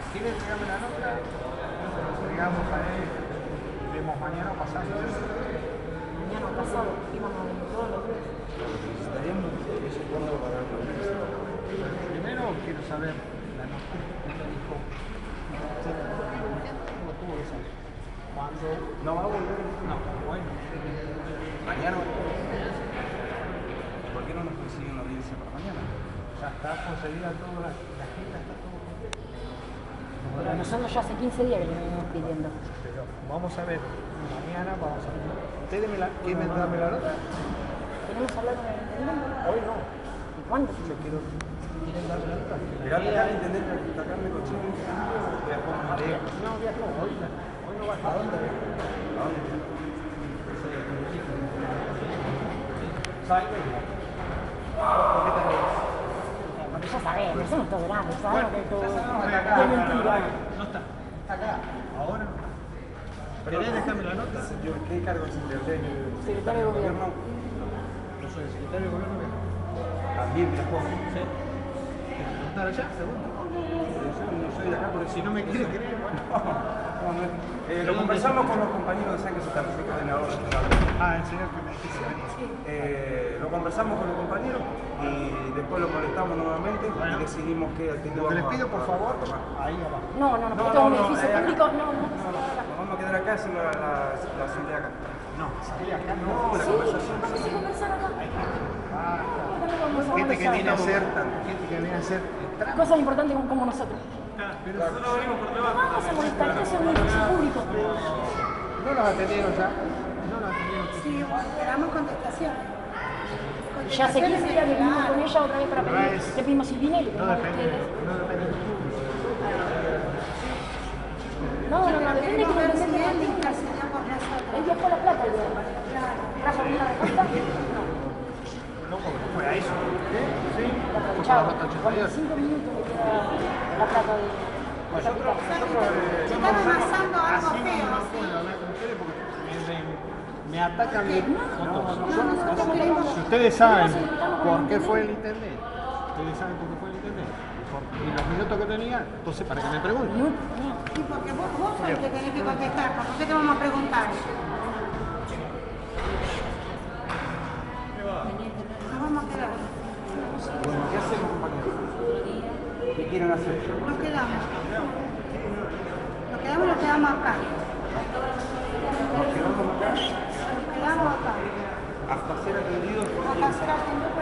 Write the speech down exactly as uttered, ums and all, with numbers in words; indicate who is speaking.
Speaker 1: ¿Quiere entregarme la nota? Entregamos a él, vemos mañana o pasado.
Speaker 2: Mañana o pasado, íbamos a venir todos los días.
Speaker 3: Necesitaríamos ese cuadro para la organización.
Speaker 1: Primero quiero saber la nota. Me dijo, ¿cómo tuvo que salir? ¿Cuándo?
Speaker 3: ¿No va a volver?
Speaker 1: No, bueno.
Speaker 3: ¿Mañana? ¿Por qué no nos consiguen una audiencia para mañana?
Speaker 1: Ya está conseguida toda la, la agenda, está todo completo.
Speaker 2: Pero nosotros ya hace quince días que le venimos pidiendo.
Speaker 1: Pero vamos a ver, mañana vamos a ver. ¿Ustedes me la, quieren darme la nota?
Speaker 2: ¿Queremos hablar con el intendente?
Speaker 1: Hoy no.
Speaker 2: ¿Y cuándo?
Speaker 1: Yo quiero. ¿Quieren darme la nota?
Speaker 3: Mirá, acá el intendente está acá en Necochea.
Speaker 1: No, viajó. Hoy, hoy no va a estar. ¿A dónde?
Speaker 3: ¿A dónde?
Speaker 1: ¿Sabes? ¿Por qué te lo digo?
Speaker 2: Porque ya sabemos, somos todos grandes, sabemos que todo
Speaker 1: Está acá,
Speaker 2: es mentira.
Speaker 1: no está. Está acá. Ahora no. ¿Querés dejarme la nota?
Speaker 3: Yo, ¿qué cargo es el
Speaker 2: Secretario de Gobierno.
Speaker 1: Yo soy el secretario de gobierno.
Speaker 3: También viajó.
Speaker 1: ¿Sí? ¿Quieres preguntar allá? Segundo.
Speaker 3: Yo no soy de acá, porque
Speaker 1: Si no me quiere creer, bueno.
Speaker 3: No, no es. Eh, lo conversamos con los compañeros de Sánchez Santa Fe, coordinador regional.
Speaker 1: Ah, el señor que me dijiste venir.
Speaker 3: Eh, lo conversamos con los compañeros y después lo molestamos nuevamente
Speaker 1: Bueno.
Speaker 3: y decidimos que aquí
Speaker 1: Lo que les pido, por favor, ahí abajo.
Speaker 2: No, no, no,
Speaker 3: No,
Speaker 2: porque esto es un
Speaker 3: no, no,
Speaker 2: edificio
Speaker 3: eh, acá.
Speaker 2: público, no, no, no,
Speaker 3: No, no, nos vamos a quedar acá haciendo la, la, la asamblea acá.
Speaker 1: No, salí acá,
Speaker 3: No,
Speaker 1: no.
Speaker 3: la
Speaker 2: Sí,
Speaker 3: conversación.
Speaker 2: vamos a conversar acá.
Speaker 1: Ah,
Speaker 2: Acá no vamos a
Speaker 1: gente que
Speaker 2: conversar.
Speaker 1: viene a hacer, gente que viene a hacer el trámite.
Speaker 2: Cosas importantes como, como nosotros.
Speaker 1: Pero nosotros venimos por
Speaker 2: No vamos a molestar, esto es un edificio público.
Speaker 1: no nos atendieron ya. No nos atendieron.
Speaker 4: Sí, esperamos contestaciones.
Speaker 2: Ya hace quince días que vinimos con ella otra vez para
Speaker 1: No
Speaker 2: pedir.
Speaker 1: es-
Speaker 2: Le pedimos Silvina y le
Speaker 1: No
Speaker 2: pedimos a
Speaker 1: depende,
Speaker 2: ustedes.
Speaker 1: no depende de tú.
Speaker 2: No, no, no, depende que
Speaker 4: Queremos
Speaker 2: lo
Speaker 4: ver si
Speaker 2: intenten
Speaker 4: él
Speaker 2: mantener.
Speaker 4: intercedió por nosotros.
Speaker 2: Él viajó a La Plata el viernes. ¿Trajo alguna respuesta? No.
Speaker 1: No, porque no fue a eso. Sí.
Speaker 2: La aprovechaba. Cuando cinco minutos le queda La Plata de la capital.
Speaker 1: Nosotros eh,
Speaker 4: Se están amasando algo
Speaker 1: así
Speaker 4: feo,
Speaker 1: no
Speaker 4: ¿sí?
Speaker 1: puedo hablar con ustedes porque me, me, me atacan de fotos.
Speaker 4: No, nosotros queremos...
Speaker 1: Si ustedes saben por qué fue el intendente, ustedes saben por qué fue el intendente y, por, y los minutos que tenía, entonces para que me pregunten.
Speaker 2: No, no.
Speaker 4: Sí, porque vos, vos sos el que tenés que contestar. ¿Por qué te vamos a preguntar? Nos vamos a quedar.
Speaker 3: Bueno, ¿qué hacemos, compañeros? ¿Qué quieren hacer?
Speaker 4: Nos quedamos. Nos quedamos, nos quedamos acá.
Speaker 3: Nos quedamos acá
Speaker 4: Nos quedamos acá.
Speaker 3: hasta ser atendidos por
Speaker 4: Hasta ser atendidos